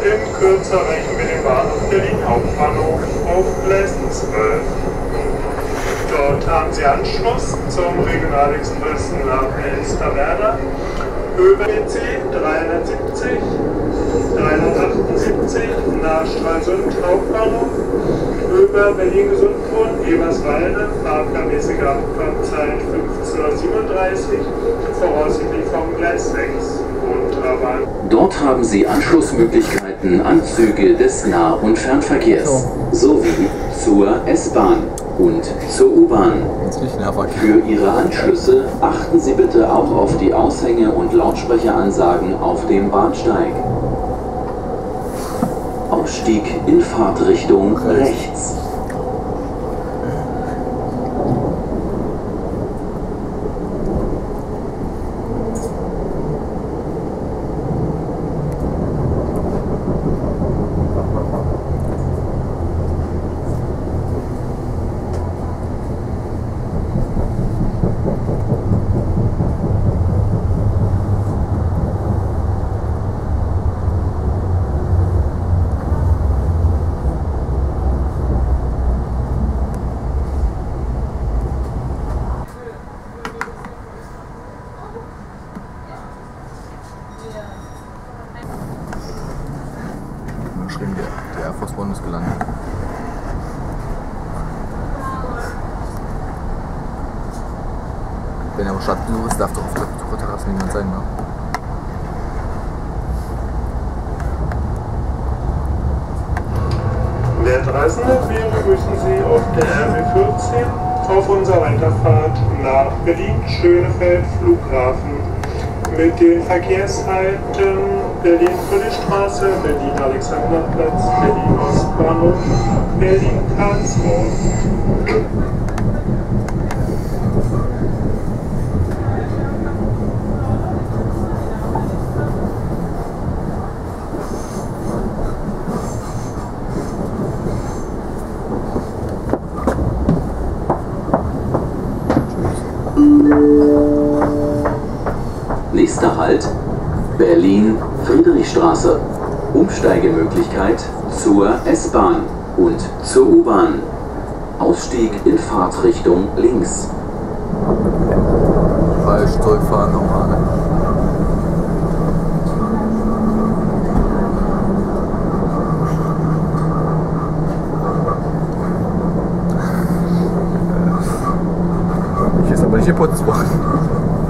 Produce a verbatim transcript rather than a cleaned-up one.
In Kürze erreichen wir den Bahnhof Berlin Hauptbahnhof auf Gleisen zwölf. Dort haben Sie Anschluss zum Regionalexpress nach Elsterwerda über B C dreihundertsiebzig, dreihundertachtundsiebzig nach Stralsund Hauptbahnhof, über Berlin-Gesundbrunnen, Eberswalde, fahrplanmäßige Abfahrtzeit fünfzehn Uhr siebenunddreißig, voraussichtlich vom Gleis sechs. Dort haben Sie Anschlussmöglichkeiten an Züge des Nah- und Fernverkehrs sowie zur S-Bahn und zur U-Bahn. Für Ihre Anschlüsse achten Sie bitte auch auf die Aushänge- und Lautsprecheransagen auf dem Bahnsteig. Ausstieg in Fahrtrichtung rechts. Schön, der, der Air Force One ist gelandet. Wenn er aber Stadtbesuch ist, darf doch auf der Besucherterrasse niemand sein, ne? Werte Reisende, wir begrüßen Sie auf der R B vierzehn auf unserer Weiterfahrt nach Berlin-Schönefeld Flughafen mit den Verkehrshalten Berlin-Friedrichstraße, Berlin-Alexanderplatz, Berlin-Ostbahnhof, Berlin-Karlsruhe. Nächster Halt Berlin-Friedrichstraße. Umsteigemöglichkeit zur S-Bahn und zur U-Bahn. Ausstieg in Fahrtrichtung links. Falsch, zurückfahren nochmal. Ne? Ich ist aber nicht geputzt worden.